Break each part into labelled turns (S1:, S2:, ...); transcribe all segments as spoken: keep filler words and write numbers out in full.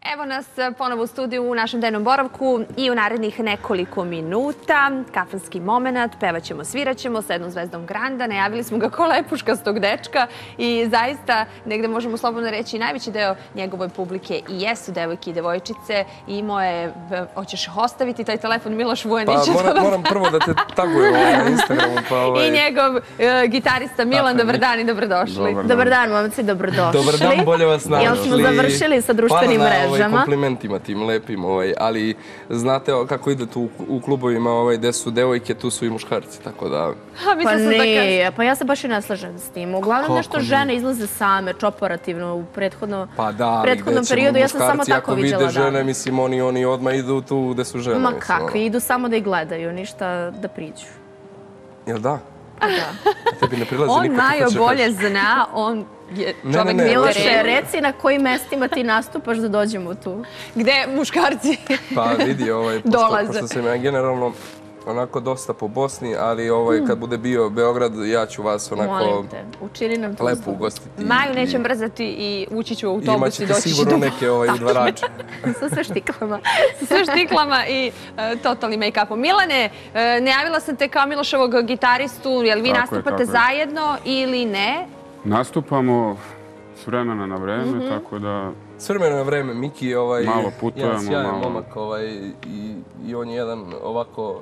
S1: Evo nas ponovo u studiju u našem dnevnom boravku i u narednih nekoliko minuta. Kafanski moment, pevaćemo, sviraćemo sa jednom zvezdom Granda. Najavili smo ga kao lepuškastog dečka i zaista negde možemo slobodno reći najveći deo njegove publike i jesu devojke i devojčice. I imao je, hoćeš ostaviti taj telefon Miloš Vujanić?
S2: Pa moram prvo da te tagujem na Instagramu.
S1: I njegov gitarista Milan, dobar dan i dobrodošli.
S3: Dobar dan, momci, dobrodošli.
S2: Dobar dan, bolje vas našli.
S3: Jel smo završili sa društvenim mrežama?
S2: Komplimentima tim lepim, ali znate kako ide tu u klubovima gde su devojke, tu su i muškarci, tako da...
S3: Pa nije, pa ja se baš i ne slažem s tim. Uglavnom nešto žene izlaze same, čoperativno, u prethodnom periodu. Ja sam samo tako vidjela.
S2: Ako vide žene, mislim, oni odmah idu tu gde su žene.
S3: Ma kakvi, idu samo da ih gledaju, ništa da priđu.
S2: Jel da?
S3: Da.
S2: Tebi ne prilazi niko.
S1: On najbolje zna, on...
S3: Miloše, reci na kojim mestima ti nastupaš da dođemo tu.
S1: Gde muškarci
S2: Pa vidi, pošto sam ja generalno onako dosta po Bosni, ali kad bude bio Beograd, ja ću vas onako lepo ugostiti.
S1: Maju nećem brzati i ući ću u autobus i doći ću
S2: sigurno neke udvarače.
S3: Sa sve štiklama.
S1: Sa sve štiklama i totalni make-upom. Milane, najavila sam te kao Miloševog gitaristu, jel vi nastupate zajedno ili ne?
S4: Nastupamo s vremena na vreme, tako da...
S2: S vremena na vreme, Miki je
S4: malo putujemo,
S2: jedan sjajan momak i on je jedan ovako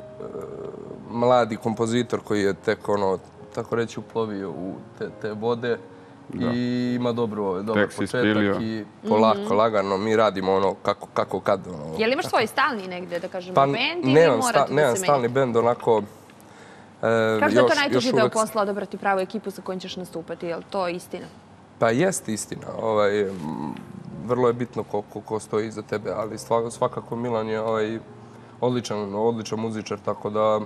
S2: mladi kompozitor koji je tek ono, tako reći, uplovio u te vode i ima dobar početak i polako, lagano mi radimo ono kako kad.
S1: Je li imaš svoj stalni negde, da kažemo, bend ili morate da se menjate?
S2: Nemam stalni bend, onako...
S1: Kažu da je to najteži deo posla odabrati pravu ekipu sa kojom ćeš nastupati, je li to istina?
S2: Pa jest istina. Vrlo je bitno ko stoji iza tebe, ali svakako Milan je odličan muzičar, tako da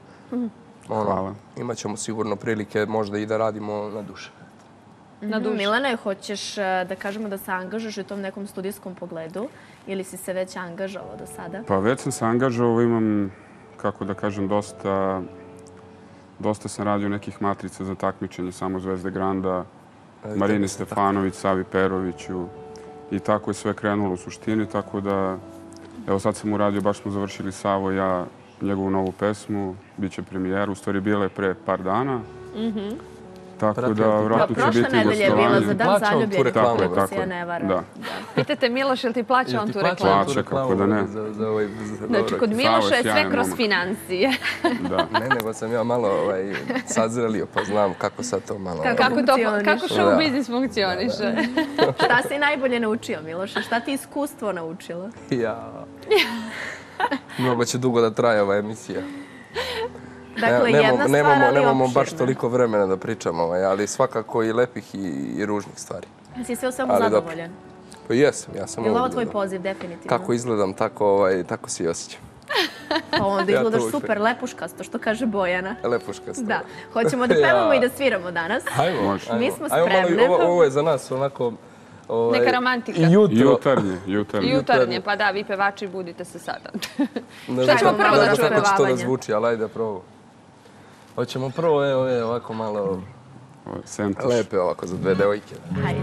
S2: imat ćemo sigurno prilike možda i da radimo na duše.
S3: Milane, hoćeš da kažemo da se angažaš u tom nekom studijskom pogledu ili si se već angažovao do sada?
S4: Pa već sam se angažovao, imam, kako da kažem, dosta... Dosta sam radio nekih matrica za takmičenje, samo Zvezde Granda, Marini Stefanović, Savi Peroviću i tako je sve krenulo u suštini, tako da, evo sad sam uradio, baš smo završili Savo i ja njegovu novu pesmu, bit će premijera, u stvari bila je pre par dana. Tako da, vratno će biti gostovanje.
S3: Prošle nedelje je bila za dan zaljubljenih, ako se ja ne varam.
S1: Pitate Miloš, je li ti plaća on tu reklamu?
S4: Plaća, kako da ne.
S1: Znači, kod Miloša je sve kroz financije.
S2: Ne, nego sam ja malo sazrelio, pa znam kako sad to malo...
S1: Kako show biznis funkcioniše.
S3: Šta si najbolje naučio, Miloše? Šta ti iskustvo naučilo?
S2: Ja... Mnogo će dugo da traje ova emisija.
S3: Dakle, jedna stvar, ali opširna.
S2: Nemamo baš toliko vremena da pričamo, ali svakako i lepih i ružnih stvari.
S3: Si sve u svemu zadovoljan?
S2: Pa jesam, ja sam...
S3: Je li ovo tvoj poziv, definitivno?
S2: Kako izgledam, tako se i osjećam.
S3: Pa onda izgledaš super, lepuškasto, što kaže Bojana.
S2: Lepuškasto.
S3: Da. Hoćemo da pevamo i da sviramo danas.
S2: Hajmo.
S3: Mi smo spremne.
S2: Ovo je za nas onako...
S1: Neka romantika.
S4: Jutarnje.
S1: Jutarnje, pa da, vi pevači budite se sada.
S2: Šta ćemo prvo da čujemo? Kako će to da zvuči, ali ajde prvo. Hoćemo prvo, evo je ovako malo lepe ovako za dve devojke.
S3: Hajde.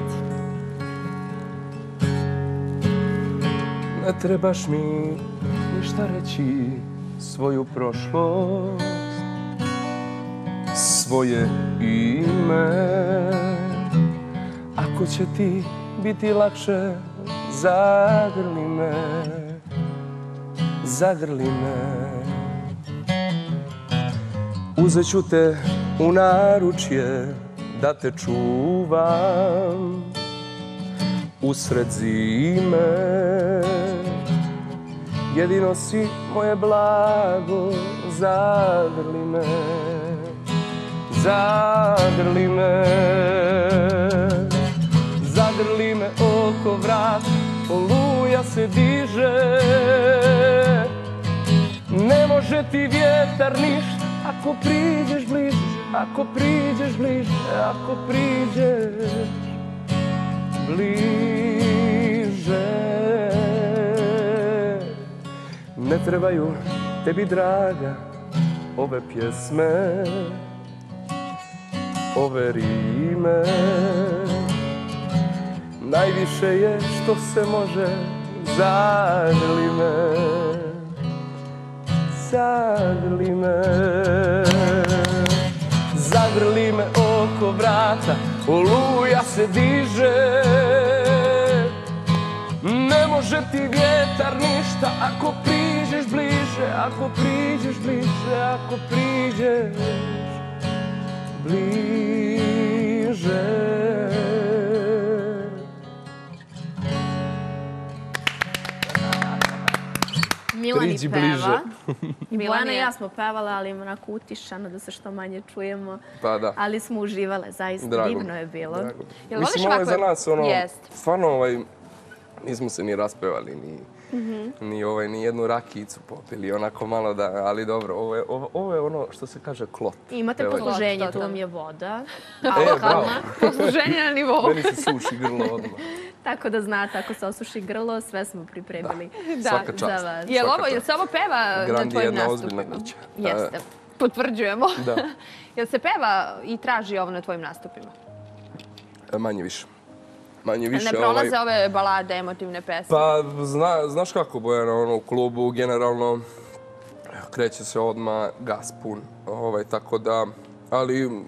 S2: Ne trebaš mi ništa reći, svoju prošlost, svoje ime. Ako će ti biti lakše, zagrli me, zagrli me. Uzet ću te u naručje da te čuvam usred zime. Jedino si moje blago, zagrli me, zagrli me. Zagrli me oko vrat, oluja se diže. Ne može ti vjetar ništa ako priđeš bliže, ako priđeš bliže, ako priđeš bliže. Ne trebaju tebi, draga, ove pjesme, ove rime. najviše je što se može, zagrli me, zagrli me. Zagrli me oko vrata, oluja se diže. Ne može ti vjetar ništa ako priđeš bliže, ako priđeš bliže, ako priđeš bliže.
S3: Milani peva. I Milana i ja smo pevale, ali onako utišano da se što manje čujemo.
S2: Pa da.
S3: Ali smo uživale, zaista divno je bilo.
S2: Mislim, ovo je za nas ono, stvarno ovaj, nismo se ni raspevali, ni ovaj, ni jednu rakijicu popili, onako malo da, ali dobro, ovo je ono što se kaže klot.
S3: Imate posluženje, tu vam je voda.
S2: E, bravo.
S1: Posluženje na nivou.
S2: Meni se suši grlo odmah.
S3: Tako da znate, ako se osuši grlo, sve smo pripremili
S2: za vas.
S1: Jel se ovo peva na tvojim nastupima? Jeste, potvrđujemo. Jel se peva i traži ovo na tvojim nastupima?
S2: Manje više. Manje više.
S1: Ne prolaze ove balade, emotivne pesme?
S2: Pa, znaš kako, Bojana, u klubu generalno kreće se odmah gas pun. Tako da, ali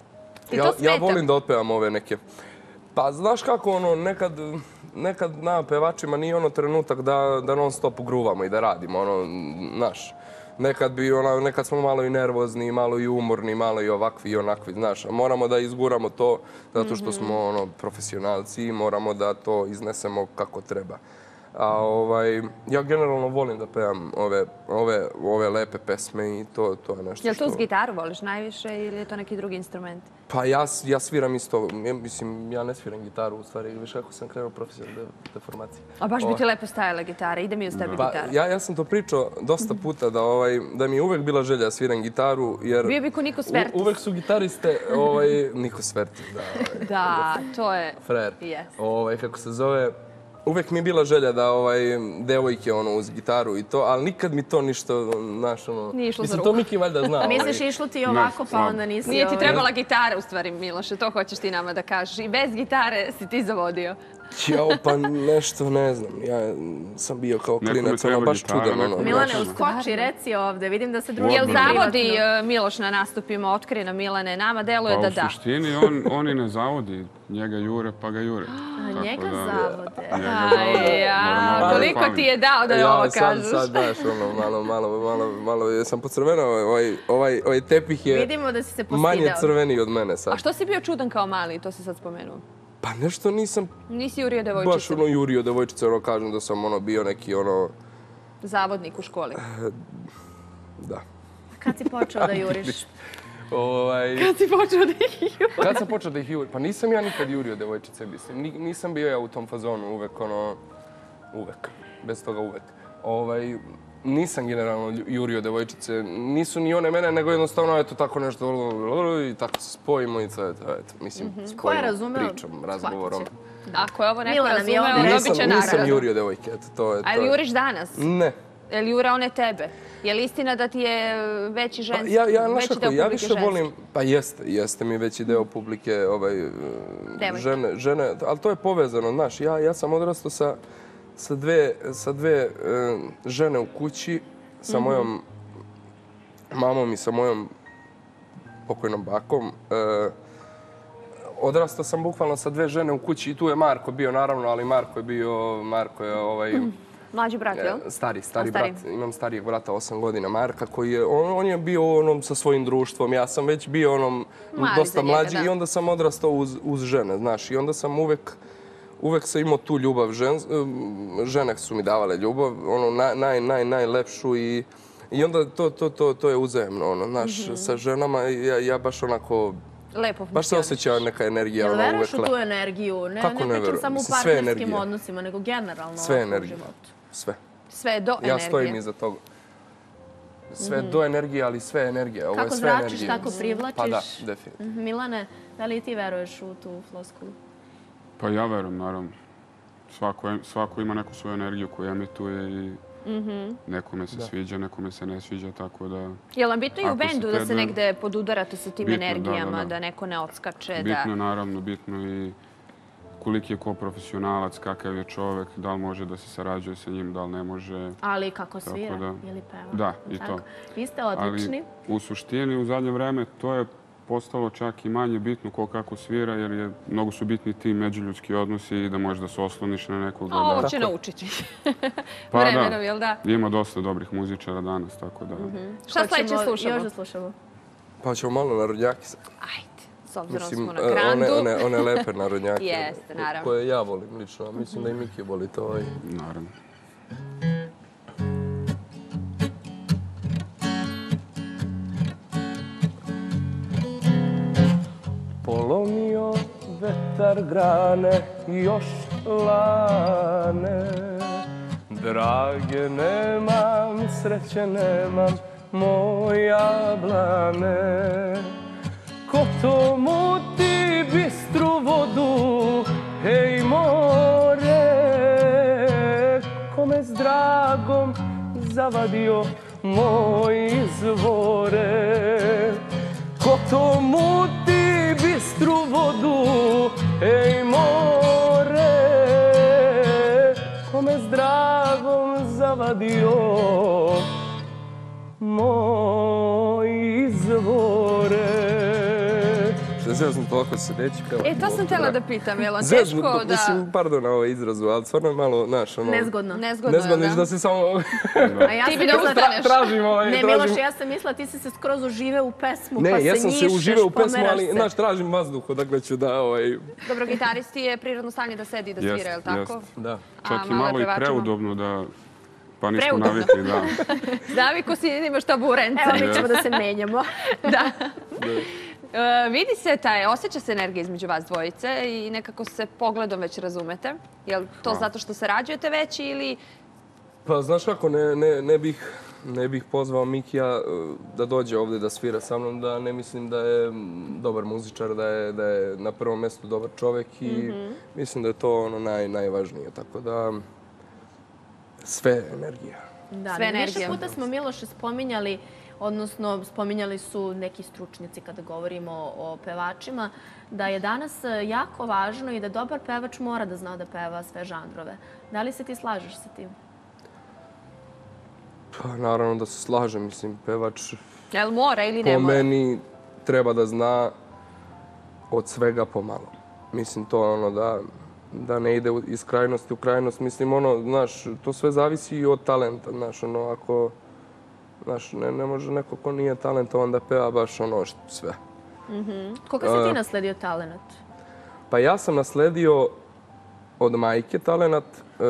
S2: ja volim da otpevam ove neke. Pa, znaš kako, ono, nekad, nekad na pevačima nije ono trenutak da, da non stop gruvamo i da radimo, ono, znaš. Nekad bi, ona, nekad smo malo i nervozni, malo i umorni, malo i ovakvi i onakvi, znaš. Moramo da izguramo to zato što smo, ono, profesionalci i moramo da to iznesemo kako treba. A ovaj, ja generalno volim da pevam ove, ove, ove lepe pesme i to, to je nešto što...
S1: Jel to uz gitaru voliš najviše ili je to neki drugi instrument?
S2: Pa ja, ja sviram isto, mislim, ja ne sviram gitaru u stvari, viš kako sam krenuo profesionalne deformacije.
S1: A baš bi ti lepo stajala gitara, ide mi uz tebi gitara.
S2: Ja, ja sam to pričao dosta puta da, ovaj, da mi je uvek bila želja da sviram gitaru, jer...
S1: Bio bi ko Niko Svertis.
S2: Uvek su gitariste, ovaj, Niko Svertis, da. Ovaj,
S1: da, to je...
S2: Frer.
S1: Yes.
S2: Ovaj, kako se zove... Uvek mi je bila želja da ovaj, devojke ono, uz gitaru i to, ali nikad mi to ništa, znaš, ono...
S1: Nije išlo za
S2: mislim,
S1: ruku.
S2: to Miki valjda zna.
S3: A misliš išlo ti ovako, pa onda nisi...
S1: Nije ti trebala gitara, u stvari, Miloše, to hoćeš ti nama da kažeš. I bez gitare si ti zavodio.
S2: Jao, pa nešto, ne znam. Ja sam bio kao klinac, ono, baš čudan, ono.
S3: Milane, uskoči, reci ovde, vidim da se drugi...
S1: Jel zavodi Miloš na nastupima, otkri na Milane, nama deluje da da.
S4: Pa u suštini on i ne zavodi, njega jure pa ga jure.
S3: Njega zavode.
S1: Ajja, koliko ti je dao da je ovo kažeš?
S2: Ja sad, daš, ono, malo, malo, malo, malo, sam pocrvenao, ovaj tepih je manje crveniji od mene sad.
S1: A što si bio čudan kao mali, to si sad spomenuo?
S2: Pa nešto nisam...
S1: Nisi jurio devojčice?
S2: Baš ono jurio devojčice, ono kažem da sam ono bio neki ono...
S1: Zavodnik u školi?
S2: Da.
S3: Kad si počeo da juriš?
S1: Kad si počeo da ih juriš?
S2: Kad sam počeo da ih jurim? Pa nisam ja nikad jurio devojčice, mislim. Nisam bio ja u tom fazonu uvek, ono... Uvek. Bez toga uvek. Ovaj... Nisam generalno jurio devojčice, nisu ni one mene, nego jednostavno eto tako nešto i tako se spojimo i to eto, mislim, spojimo pričom, razgovorom.
S1: Ako je ovo neko razumeo, dobit će nagradu.
S2: Nisam jurio devojke, eto, to je to.
S1: A li juriš danas?
S2: Ne.
S1: Je li jura one tebe? Je li istina da ti je veći ženski, veći deo publike ženski?
S2: Ja više volim, pa jeste, jeste mi veći deo publike žene, ali to je povezano, znaš, ja sam odrastao sa... sa dve žene u kući, sa mojom mamom i sa mojom pokojnom bakom. Odrastao sam bukvalno sa dve žene u kući i tu je Marko bio, naravno, ali Marko je bio, Marko je ovaj...
S1: Mlađi brat, jel?
S2: Stari, stari brat. Imam starijeg brata, osam godina, Marka, koji je, on je bio onom sa svojim društvom. Ja sam već bio onom dosta mlađi i onda sam odrastao uz žene, znaš, i onda sam uvek... Uvek sam imao tu ljubav, žene su mi davale ljubav, ono, naj, naj, najlepšu i onda to je uzajemno, ono, znaš, sa ženama ja baš onako, baš se osjeća neka energija, ono, uvek
S3: uvek. Jel veruješ u tu energiju? Ne pričam samo u partnerskim odnosima, nego generalno u životu.
S2: Sve.
S1: Sve do energije.
S2: Ja stojim iza toga. Sve do energije, ali sve energije.
S3: Kako zračiš, tako privlačiš.
S2: Pa da, definitivno.
S3: Milane, da li ti veruješ u tu floskulu?
S4: Pa ja verujem, naravno. Svako ima neku svoju energiju koju emituje i nekome se sviđa, nekome se ne sviđa, tako da...
S1: Je li vam bitno i u bendu da se negde podudarate sa tim energijama, da neko ne odskače?
S4: Bitno, naravno, bitno i koliki je ko profesionalac, kakav je čovek, da li može da se sarađuje sa njim, da li ne može.
S3: Ali kako svira ili peva.
S4: Da, i to.
S3: Vi ste odlični.
S4: Ali u suštini, u zadnje vreme, to je postalo čak i manje bitno ko kako svira, jer je mnogo su bitni ti međuljudski odnosi i da možeš da se osloniš na nekoga.
S1: Ovo će naučiti.
S4: Pa da, ima dosta dobrih muzičara danas, tako da...
S1: Šta sledeće slušamo?
S3: Još da slušamo.
S2: Pa ćemo malo narodnjaki sad.
S1: Ajde, s obzirom smo na Grandu.
S2: One lepe narodnjake.
S1: Jeste, naravno.
S2: Koje ja volim lično, mislim da i Miki voli to.
S4: Naravno.
S2: Polomio vetar grane, još lane. Drage nemam, sreće nemam, moja blane. Ko to muti bistru vodu, hej more. Kome s dragom zavadio moj izvore. Ko to muti bistru vodu, ej more. Kome s dragom zavadio moj izvore. Što je zezno toliko sedeći peva?
S1: E, to sam htjela da pitam, je li on teško da...
S2: Mislim, pardon na ovaj izrazu, ali stvarno je malo, znaš, ono...
S3: Nezgodno.
S1: Nezgodno,
S2: Nezgodno je da se samo...
S1: Ti bi da ustaneš.
S2: Tražim ovaj...
S3: Ne, Miloše, ja sam mislila, ti si se skroz uživeo u pesmu, pa se njišeš,
S2: Ne, ja sam se uživeo u pesmu, ali,
S3: se.
S2: znaš, tražim vazduh, odakle ću da, ovaj...
S1: Dobro, gitaristi je prirodno stanje da sedi i da svira, je li tako?
S2: Da.
S4: Čak i malo i preudobno da... Pa nismo navikli, da.
S1: Naviko si, imaš taburence.
S3: Evo, mi ćemo da se menjamo.
S1: Da. Vidi se taj, osjeća se energija između vas dvojice i nekako se pogledom već razumete. Je li to zato što sarađujete već ili...
S2: Pa znaš kako, ne bih pozvao Mikija da dođe ovdje da svira sa mnom, da ne mislim da je dobar muzičar, da je na prvom mjestu dobar čovjek i mislim da je to ono najvažnije. Tako da sve energija.
S3: Da, više puta smo Miloše spominjali, odnosno spominjali su neki stručnjaci kada govorimo o pevačima, da je danas jako važno i da dobar pevač mora da zna da peva sve žanrove. Da li se ti slažeš sa tim?
S2: Pa naravno da se slažem, mislim, pevač...
S1: Jel mora ili ne mora?
S2: Po meni treba da zna od svega pomalo. Mislim, to je ono da... da ne ide iz krajnosti u krajnost. Mislim, ono, znaš, to sve zavisi i od talenta, znaš, ono, ako, znaš, ne može neko ko nije talentovan da peva baš ono sve.
S3: Koga si ti nasledio talent?
S2: Pa ja sam nasledio od majke talent,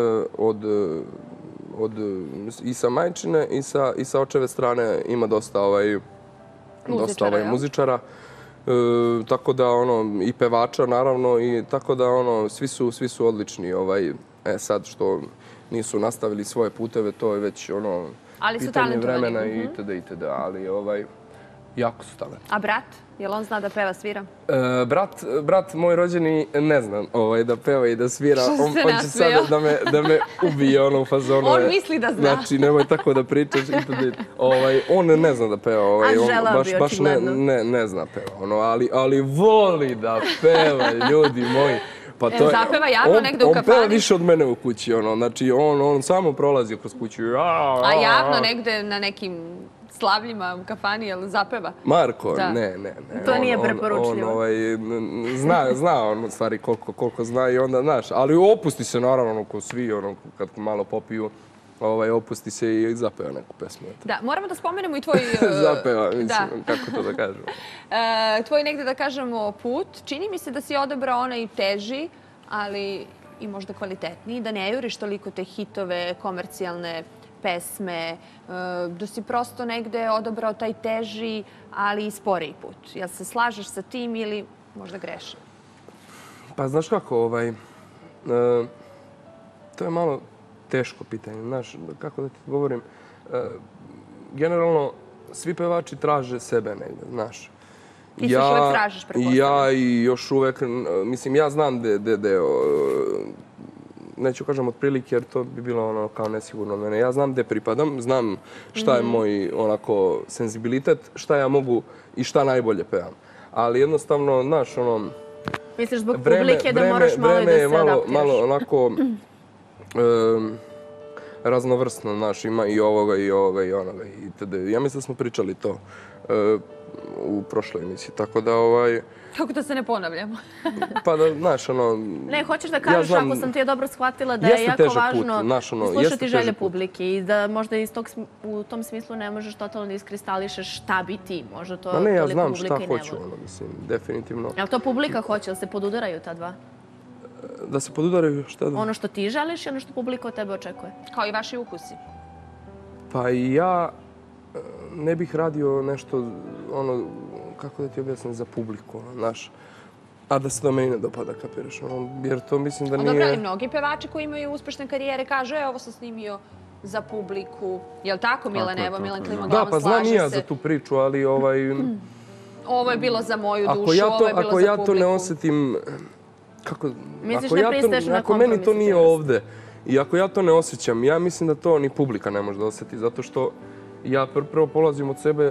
S2: i sa majčine i sa očeve strane ima dosta muzičara. Tako da, ono, i pevača, naravno, i tako da, ono, svi su odlični. E, sad što nisu nastavili svoje puteve, to je već, ono, pitanje vremena i itd. itd. Ali, ovaj, jako su talenti.
S1: A brat? Jel on zna da peva, svira?
S2: Brat moj rođeni ne zna da peva i da svira. On će sada da me ubije ono u fazonu.
S1: On misli da zna.
S2: Znači, nemoj tako da pričaš. On ne zna da peva.
S3: A žela bi očigledno.
S2: Ne zna peva. Ali voli da peva, ljudi moji.
S1: Zapeva javno negde u kafani?
S2: On peva više od mene u kući. Znači, on samo prolazi kroz kuću.
S1: A javno negde na nekim slavljima u kafani, jel zapeva?
S2: Marko, ne, ne.
S3: To nije preporučljivo.
S2: Zna on u stvari koliko zna i onda, znaš, ali opusti se naravno ko svi, kad malo popiju, opusti se i zapeva neku pesmu.
S1: Da, moramo da spomenemo i tvoj...
S2: Zapeva, mislim, kako to da kažemo.
S1: Tvoj negde da kažemo put. Čini mi se da si odabrao onaj teži, ali i možda kvalitetniji, da ne juriš toliko te hitove, komercijalne pesme, da si prosto negde odabrao taj teži, ali i sporiji put. Jel se slažeš sa tim ili možda grešim?
S2: Pa znaš kako, ovaj, to je malo teško pitanje. Znaš, kako da ti govorim, generalno svi pevači traže sebe negde, znaš.
S1: Ti se još uvek tražiš, prepostavljam.
S2: Ja i još uvek, mislim, ja znam gde, neću kažem otprilike jer to bi bilo ono kao nesigurno od mene. Ja znam gde pripadam, znam šta je moj onako senzibilitet, šta ja mogu i šta najbolje pevam. Ali jednostavno, znaš, ono,
S3: Misliš, zbog publike da moraš malo i da se adaptiraš?
S2: Vreme je malo onako raznovrsno, znaš, ima i ovoga i ovoga i onoga itd. Ja mislim da smo pričali to u prošloj emisiji, tako da ovaj...
S1: Kako da se ne ponavljamo?
S2: Pa da, znaš, ono...
S3: Ne, hoćeš da kažeš, ako sam ti je dobro shvatila, da je jako važno slušati želje publike i da možda u tom smislu ne možeš totalno da iskristališeš šta bi ti, možda to toliko publika i ne voli.
S2: Ne, ja znam šta hoću, ono, mislim, definitivno.
S3: Je li to publika hoće, ili se podudaraju ta dva?
S2: Da se podudaraju šta da?
S3: Ono što ti želiš i ono što publika od tebe očekuje.
S1: Kao i vaši ukusi.
S2: Pa i ja ne bih radio nešto, ono, kako da ti objasnim, za publiku, znaš. A da se to meni ne dopada, kapiraš, jer to mislim da nije...
S1: Dobro, ali mnogi pevači koji imaju uspešne karijere kažu, e, ovo sam snimio za publiku. Je li tako, Milan? Evo, Milan klima glavom, slaže se.
S2: Da, pa znam i ja za tu priču, ali ovaj...
S1: Ovo je bilo za moju dušu, ovo je bilo za publiku.
S2: Ako ja to ne osjetim...
S3: Misliš ne pristaješ na kompromis?
S2: Ako meni to nije ovde i ako ja to ne osjećam, ja mislim da to ni publika ne može da osjeti, zato što ja prvo polazim od sebe,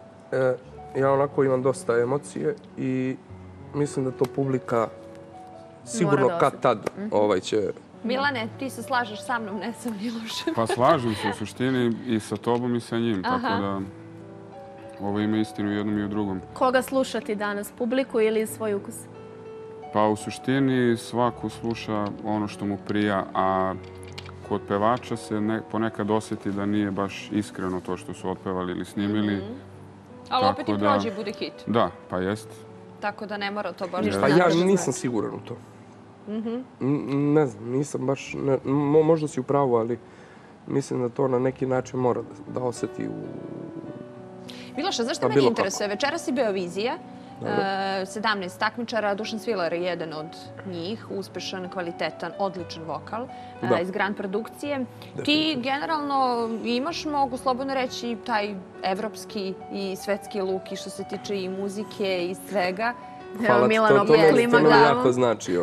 S2: ja onako imam dosta emocije i mislim da to publika sigurno kad tad će...
S1: Milane, ti se slažeš sa mnom, ne sa Milošem.
S4: Pa slažem se u suštini i sa tobom i sa njim, tako da ovo ima istinu u jednom i u drugom.
S3: Koga slušati danas, publiku ili svoj ukus?
S4: Pa u suštini svako sluša ono što mu prija, a kod pevača se ponekad osjeti da nije baš iskreno to što su otpevali ili snimili.
S1: Ali opet i prođe i bude hit.
S4: Da, pa jest.
S1: Tako da ne mora to baš da
S2: znači. Pa ja nisam siguran u to. Ne znam, nisam baš... Možda si u pravu, ali mislim da to na neki način mora da osjeti u...
S1: Miloša, znaš što meni interesuje? Večeras je Beovizija. sedamnaest takmičara, Dušan Svilar je jedan od njih, uspešan, kvalitetan, odličan vokal iz Grand produkcije. Ti generalno imaš, mogu slobodno reći, taj evropski i svetski luk i što se tiče i muzike i svega.
S2: Hvala ti, to mi jako znači.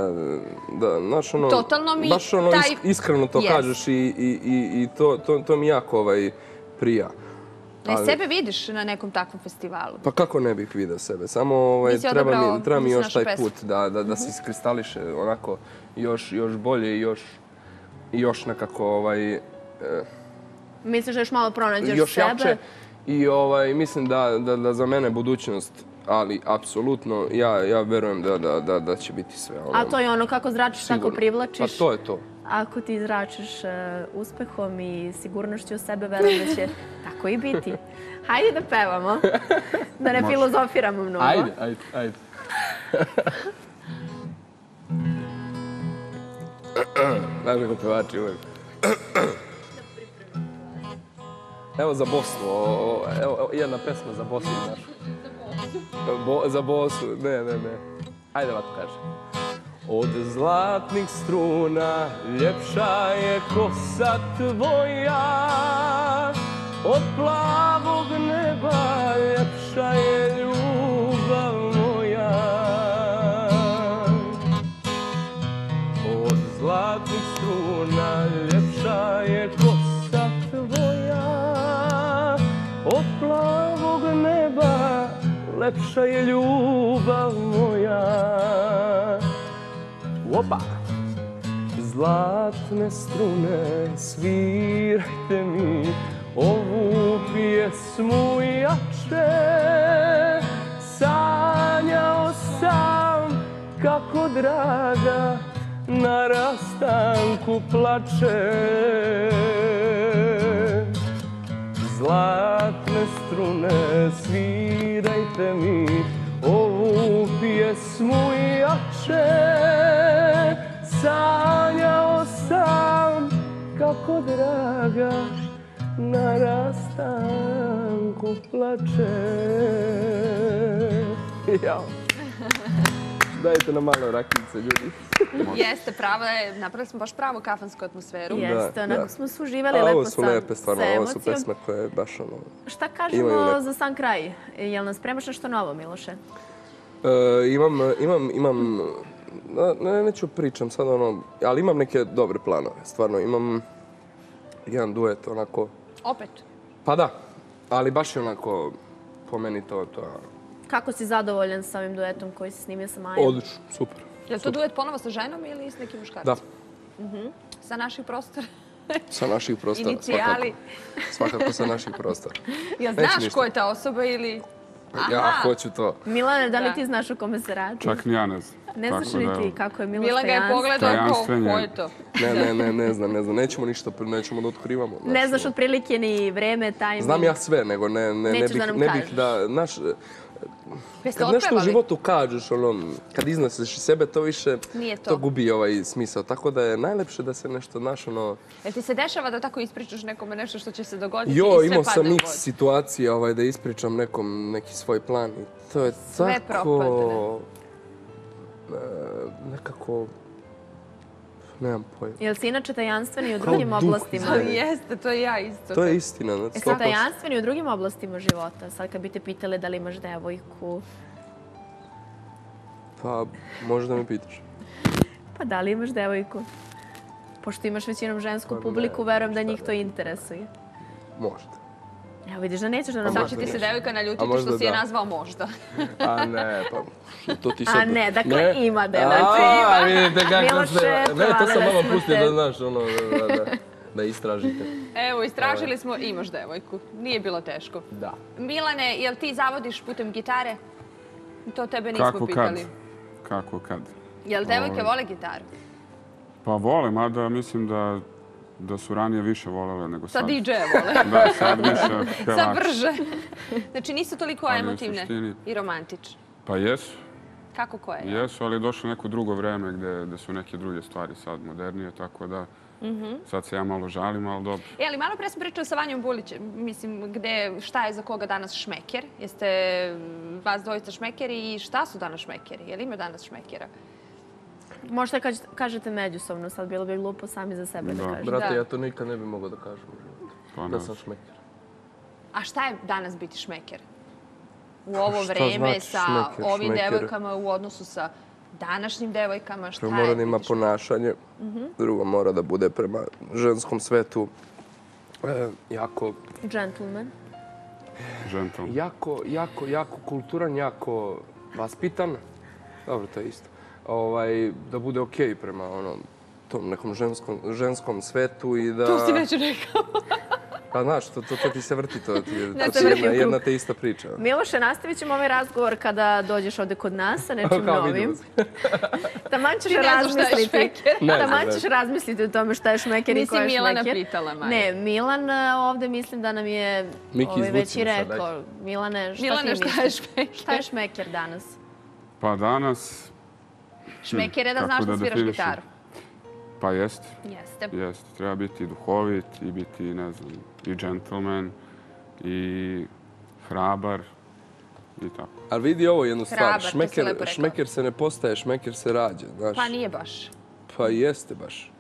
S1: Totalno mi
S2: baš ono iskreno to kažeš i to mi jako prija.
S1: Ne sebe vidiš na nekom takvom festivalu?
S2: Pa kako ne bih vidio sebe? Samo treba mi još taj put da se iskristališe onako još bolje i još nekako...
S3: Misliš da još malo pronađeš sebe?
S2: I mislim da za mene budućnost, ali apsolutno ja verujem da će biti sve.
S3: A to je ono kako zračiš, tako privlačiš?
S2: Pa to je to.
S3: Ako ti zračiš uspehom i sigurnošću u sebe, verujem da će tako i biti. Hajde da pevamo, da ne filozofiramo mnogo.
S2: Ajde, ajde, ajde. Znaš kako pevači uvijek. Evo za Bosnu, evo jedna pesma za Bosnu našu. Za Bosnu, ne, ne, ne. Ajde ovako kažem. Od zlatnih struna ljepša je kosa tvoja, od plavog neba ljepša je ljubav moja. Od zlatnih struna ljepša je kosa tvoja, od plavog neba ljepša je ljubav moja. Opa! Zlatne strune, svirajte mi ovu pjesmu jače. Sanjao sam kako draga na rastanku plače. Zlatne strune, svirajte mi ovu pjesmu jače. Sanjao sam kako draga na rastanku plače. Jao. Dajte nam malo rakice, ljudi.
S1: Jeste, pravo je. Napravili smo baš pravu kafansku atmosferu.
S3: Jeste, onako smo se uživali lepo sa emocijom.
S2: Ovo su lepe, stvarno. Ovo su pesme koje baš ono...
S3: Šta kažemo za sam kraj? Jel nas spremaš nešto novo, Miloše?
S2: Imam, imam... Neću pričam sad ono, ali imam neke dobre planove, stvarno. Imam jedan duet, onako...
S1: Opet?
S2: Pa da, ali baš je onako, po meni to
S3: Kako si zadovoljan sa ovim duetom koji si snimio sa Majom?
S2: Odlično, super.
S1: Je li to duet ponovo sa ženom ili s nekim muškarcem?
S2: Da.
S1: Sa naših prostora?
S2: Sa naših prostora,
S1: Inicijali.
S2: svakako. Svakako sa naših prostora.
S1: Jel
S2: Neće
S1: znaš
S2: ništa.
S1: ko je ta osoba ili...
S2: Ja hoću to.
S3: Milane, da li
S1: Da.
S3: ti znaš o kome se radi?
S4: Čak ni ja ne znam.
S3: Ne znaš
S4: Tako
S3: ni
S4: da,
S3: ti kako je Miloš
S1: Milan ga je
S3: Tajanski?
S1: pogledao kao,
S4: Tajanstven je.
S1: ko je to?
S2: Ne, ne, ne, ne znam, ne znam. Nećemo ništa, nećemo da otkrivamo.
S3: Ne znaš otprilike ni vreme, timing.
S2: Znam ja sve, nego ne, ne, ne
S3: Nećeš
S2: bih,
S3: da nam
S2: ne
S3: kažeš.
S2: bih da, znaš,
S1: Jeste
S2: kad nešto u
S1: otpevali?
S2: životu kažeš, ono, kad iznosiš iz sebe, to više,
S1: Nije to.
S2: to gubi ovaj smisao. Tako da je najlepše da se nešto, znaš, ono,
S1: Jel ti se dešava da tako ispričaš nekome nešto što će se dogoditi
S2: jo,
S1: i sve
S2: imao
S1: padne
S2: sam
S1: u
S2: x
S1: vodu?
S2: situacija, ovaj, da ispričam nekom neki svoj plan i to je
S1: Sve
S2: tako, e, nekako, nemam pojma.
S3: Jel si inače tajanstveni u
S2: Kao
S3: drugim
S2: duh
S3: oblastima?
S2: izgleda.
S1: Ali jeste, to je ja isto.
S2: To je istina, na
S3: E
S2: sto
S3: sad,
S2: posto.
S3: tajanstveni u drugim oblastima života. Sad kad bi te pitale da li imaš devojku,
S2: Pa, možda me pitaš.
S3: pa da li imaš devojku? Pošto imaš većinom žensku
S2: Pa
S3: publiku,
S2: ne,
S3: verujem da
S2: šta
S3: njih
S2: ne.
S3: to interesuje.
S2: Možda.
S3: Evo vidiš da nećeš da nam
S1: Sad će ti se
S3: otkriješ.
S1: devojka
S2: A
S1: naljutiti
S2: možda
S1: što si je
S2: da.
S1: nazvao možda.
S2: A ne, pa to ti
S3: A
S2: sad...
S3: ne, dakle ima devojka.
S2: A, vidite kako
S3: Miloše,
S2: ste... Ne, to sam
S3: provalile
S2: malo
S3: smo
S2: pustio
S3: te.
S2: da znaš, ono, da, da, da, da istražite.
S1: Evo, istražili smo, imaš devojku. Nije bilo teško.
S2: Da.
S1: Milane, jel ti zavodiš putem gitare? To tebe nismo
S4: Kako kad?
S1: pitali.
S4: Kako kad?
S1: Jel devojke
S4: Ovaj.
S1: vole gitaru?
S4: Pa vole, mada mislim da, da su ranije više volele nego
S1: Sa
S4: sad.
S1: D J-e vole.
S4: Da, sad više
S1: Sa
S4: pevači.
S1: brže. Znači nisu toliko
S4: Ali u
S1: emotivne
S4: suštini-
S1: i romantične.
S4: Pa jesu,
S1: Kako koje? je?
S4: jesu, ali je došlo neko drugo vreme gde, gde su neke druge stvari sad modernije, tako da sad se ja malo žalim, ali dobro.
S1: E, ali malo pre sam pričala sa Vanjom Bulićem, mislim, gde, šta je za koga danas šmeker? Jeste vas dvojica šmekeri i šta su danas šmekeri? Je li ima danas šmekera?
S3: Možda kaž- kažete međusobno, sad bilo bi glupo sami za sebe da
S4: Da.
S3: kažete.
S2: Brate,
S1: Da.
S2: ja to nikad ne bih mogao da kažem u životu.
S4: Pa
S2: Da
S4: ne.
S2: sam šmeker.
S1: A šta je danas biti šmeker? U ovo
S2: Šta
S1: vreme
S2: znači
S1: sa
S2: šmeker,
S1: ovim
S2: šmeker?
S1: devojkama u odnosu sa današnjim devojkama, šta
S2: Prvo
S1: je
S2: mora da ima
S1: biti šmeker?
S2: ponašanje, drugo mora da bude prema ženskom svetu e, jako,
S3: Gentleman.
S4: Gentle.
S2: jako, jako, jako kulturan, jako vaspitan. Dobro, to je isto. Ovaj, da bude okej prema onom tom nekom ženskom, ženskom svetu i da...
S1: To si već rekao.
S2: Pa znaš, to, to, to ti se vrti, to ti,
S1: Ne,
S2: to
S1: se
S2: ti
S1: vrti
S2: jedna,
S1: u krug.
S2: jedna te ista priča.
S3: Miloše, nastavit ćemo ovaj razgovor kada dođeš ovde kod nas sa nečim
S2: Kao
S3: novim.
S2: vidimo se.
S3: Taman ćeš
S1: Ti ne znaš šta je
S3: razmisliti.
S1: šmeker.
S2: Ne znam,
S3: Taman
S2: ne
S3: ćeš
S2: znam.
S3: razmisliti o tome šta je šmeker i
S1: Nisi
S3: ko je
S1: Milana
S3: šmeker.
S1: pitala, Maja.
S3: Ne, Milan e, ovde mislim da nam je
S2: Miki,
S3: ovaj, već i
S2: izvuci me sad,
S3: rekao. Milane, šta
S1: Milane,
S3: ti
S1: šta je
S3: misliš?
S1: šmeker?
S3: Šta je šmeker danas?
S4: Pa danas,
S1: Šmeker je da
S4: Kako
S1: znaš da
S4: da
S1: sviraš
S4: definišem?
S1: gitaru.
S4: pa jeste,
S1: Jeste.
S4: jeste. Treba biti i duhovit i biti, ne znam, i gentleman i hrabar i tako.
S2: Ali vidi ovo jednu stvar,
S1: Hrabar, to si
S2: šmeker,
S1: lepo rekao.
S2: šmeker se ne postaje, šmeker se rađa, znaš.
S1: Pa nije baš.
S2: Pa jeste baš.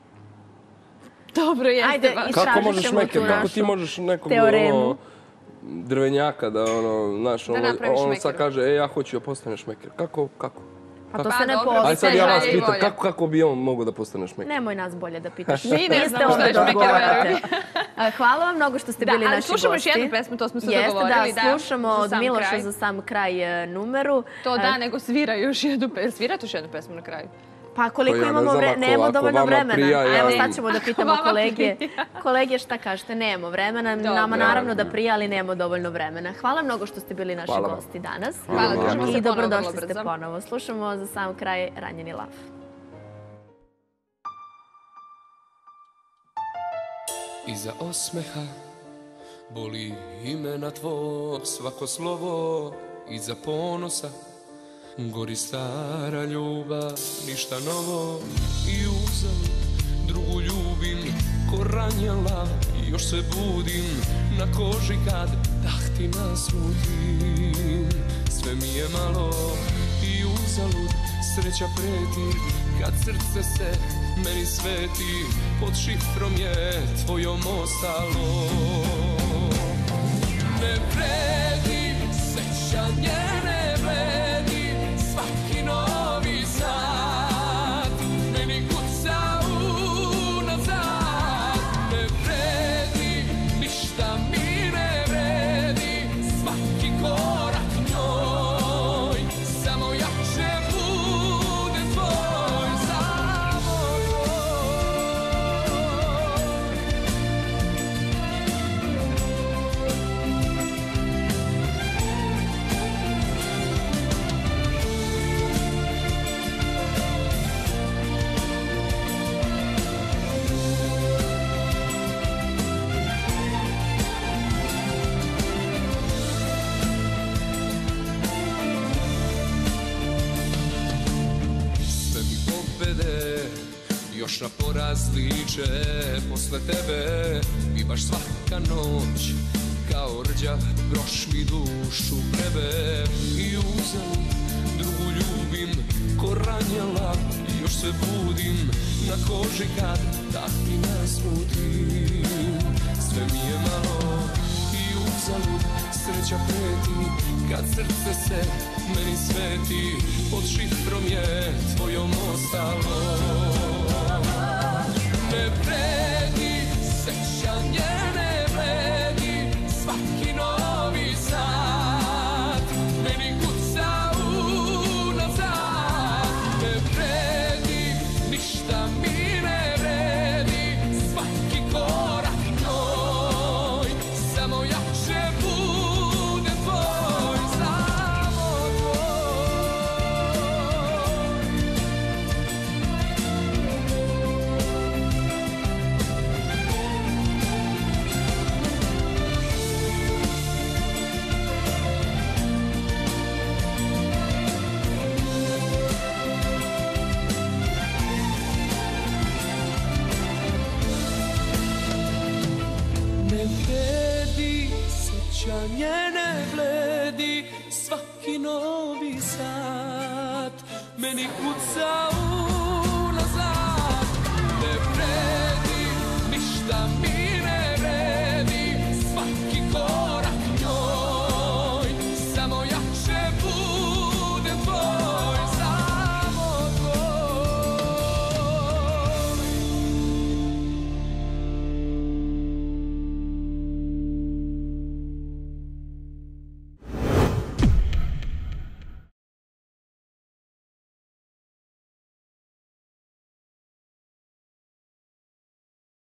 S1: Dobro, jeste
S3: Ajde,
S1: baš.
S3: i-
S2: Kako
S3: Istražit
S2: možeš
S3: ćemo
S2: šmeker,
S3: tu
S2: kako
S3: našu
S2: ti možeš nekog
S3: teoremu.
S2: ono, drvenjaka da ono, znaš,
S1: Da
S2: ono,
S1: napraviš
S2: on
S1: šmeker.
S2: sad kaže, e, ja hoću da postane šmeker. Kako, kako?
S3: Pa to
S1: Pa
S3: se ne
S1: dobro,
S3: postaje.
S2: Aj sad ja vas
S1: želje i
S2: pitam,
S1: volja.
S2: kako, kako bi on mogao da postane šmeker?
S3: Nemoj nas bolje da pitaš.
S1: Mi ne
S3: Niste
S1: znamo šta je
S3: ovde da
S1: šmeker,
S3: odgovarate.
S1: veruj.
S3: A, Hvala vam mnogo što ste
S1: Da,
S3: bili
S1: ali
S3: naši
S1: slušamo još
S3: gosti.
S1: jednu pesmu, to smo se
S3: Jeste,
S1: dogovorili.
S3: da, slušamo
S1: za
S3: od
S1: sam
S3: Miloša
S1: kraj.
S3: za sam kraj e, numeru.
S1: To
S3: E,
S1: da, nego svira još jednu pesmu. Svirate još jednu pesmu na kraju.
S3: Pa koliko
S2: Pa ja ne
S3: imamo
S2: znam,
S3: vremena,
S2: ako-
S3: nemamo
S2: ako
S3: dovoljno
S2: vama
S3: vremena.
S2: prija, ja-
S3: Evo sad ćemo da pitamo
S1: Vama
S3: kolege.
S1: prija.
S3: Kolege, šta kažete? Nemamo vremena.
S1: Dobro.
S3: Nama naravno da prija, ali nemamo dovoljno vremena. Hvala mnogo što ste bili naši
S2: Hvala vam.
S3: gosti danas.
S1: Hvala,
S4: Hvala.
S1: družimo se
S3: I
S1: ponovo vrlo
S3: dobrodošli ste
S1: brzo.
S3: ponovo. Slušamo za sam kraj Ranjeni lav.
S5: Iza osmeha boli imena tvog, svako slovo iza ponosa. Gori stara ljubav, ništa novo i uzalud. Drugu ljubim ko ranjala, još se budim na koži kad dah ti nasmutim. Sve mi je malo i uzalud, sreća preti kad srce se meni sveti. Pod šifrom je tvojom ostalo. Ne vredi, sećanje ne vredi, svaki novi sat meni kuca unazad. Ne vredi, ništa mi ne vredi, svaki korak njoj. još na poraz liče. Posle tebe mi baš svaka noć kao rđav groš mi dušu grebe. I uzem drugu ljubim ko ranjala, još se budim na koži kad tak ti nasmutim. Sve mi je malo i uzalud sreća preti, kad srce se meni sveti, pod šifrom je tvojom ostalo. Ne vredi, sećanje ne vredi, svaki novi sat meni kuca unazad. Ne vredi, ništa mi ne vredi, svaki korak tvoj, samo jače bude tvoj, samo ne vredi, sećanje ne vredi, svaki novi sat meni kuca u